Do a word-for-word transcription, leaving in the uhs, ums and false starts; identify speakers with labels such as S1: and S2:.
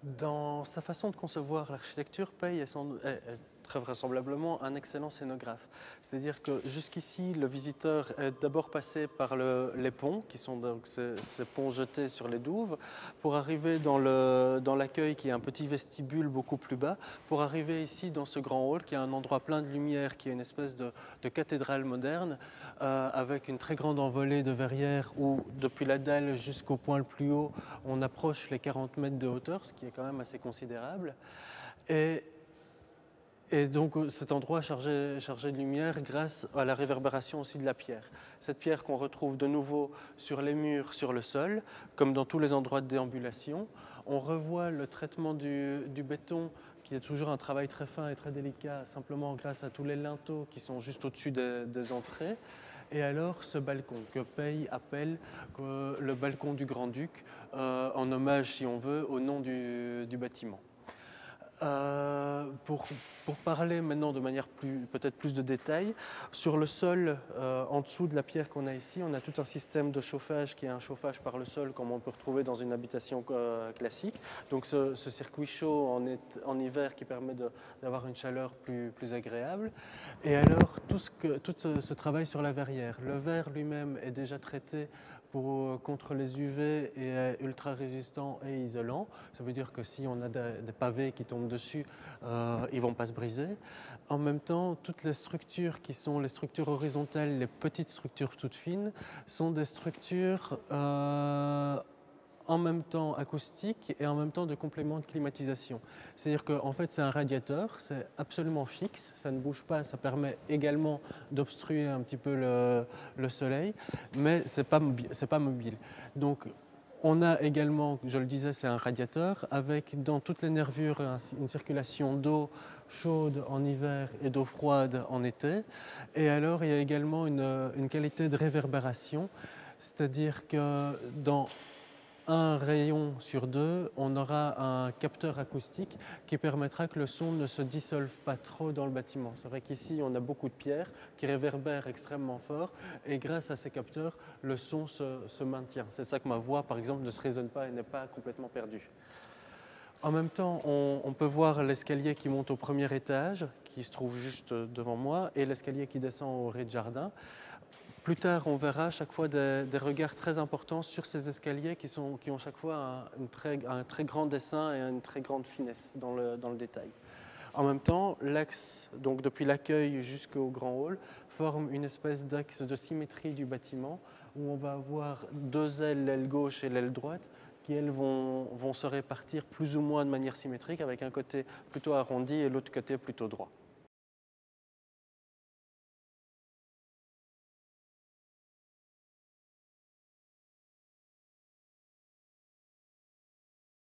S1: Dans sa façon de concevoir l'architecture, Pei est, sans- est- est très vraisemblablement un excellent scénographe. C'est-à-dire que jusqu'ici, le visiteur est d'abord passé par le- les ponts, qui sont donc ces, ces ponts jetés sur les douves, pour arriver dans le- dans l'accueil qui est un petit vestibule beaucoup plus bas, pour arriver ici dans ce grand hall qui est un endroit plein de lumière, qui est une espèce de, de cathédrale moderne, euh, avec une très grande envolée de verrières où, depuis la dalle jusqu'au point le plus haut, on approche les quarante mètres de hauteur, ce qui est quand même assez considérable. Et, et donc cet endroit chargé, chargé de lumière grâce à la réverbération aussi de la pierre. Cette pierre qu'on retrouve de nouveau sur les murs, sur le sol, comme dans tous les endroits de déambulation. On revoit le traitement du, du béton qui est toujours un travail très fin et très délicat, simplement grâce à tous les linteaux qui sont juste au-dessus des, des entrées. Et alors ce balcon que Pei appelle euh, le balcon du Grand-Duc, euh, en hommage, si on veut, au nom du, du bâtiment. Euh, pour, pour parler maintenant de manière plus, peut-être plus de détails, sur le sol, euh, en dessous de la pierre qu'on a ici, on a tout un système de chauffage qui est un chauffage par le sol comme on peut retrouver dans une habitation euh, classique. Donc ce, ce circuit chaud en, est, en hiver qui permet de, d'avoir une chaleur plus, plus agréable. Et alors tout, ce, que, tout ce, ce travail sur la verrière. Le verre lui-même est déjà traité pour, contre les U V et est ultra résistant et isolant. Ça veut dire que si on a des, des pavés qui tombent dessus, euh, ils ne vont pas se briser. En même temps, toutes les structures qui sont les structures horizontales, les petites structures toutes fines, sont des structures euh, en même temps acoustique et en même temps de complément de climatisation. C'est-à-dire qu'en fait, c'est un radiateur, c'est absolument fixe, ça ne bouge pas, ça permet également d'obstruer un petit peu le, le soleil, mais ce n'est pas, pas mobile. Donc, on a également, je le disais, c'est un radiateur avec dans toutes les nervures une circulation d'eau chaude en hiver et d'eau froide en été. Et alors, il y a également une, une qualité de réverbération, c'est-à-dire que dans un rayon sur deux, on aura un capteur acoustique qui permettra que le son ne se dissolve pas trop dans le bâtiment. C'est vrai qu'ici, on a beaucoup de pierres qui réverbèrent extrêmement fort et grâce à ces capteurs, le son se, se maintient. C'est ça que ma voix, par exemple, ne se résonne pas et n'est pas complètement perdue. En même temps, on, on peut voir l'escalier qui monte au premier étage, qui se trouve juste devant moi, et l'escalier qui descend au rez-de-jardin. Plus tard, on verra chaque fois des, des regards très importants sur ces escaliers qui, sont, qui ont chaque fois un, une très, un très grand dessin et une très grande finesse dans le, dans le détail. En même temps, l'axe, donc depuis l'accueil jusqu'au grand hall, forme une espèce d'axe de symétrie du bâtiment où on va avoir deux ailes, l'aile gauche et l'aile droite, qui elles vont, vont se répartir plus ou moins de manière symétrique avec un côté plutôt arrondi et l'autre côté plutôt droit.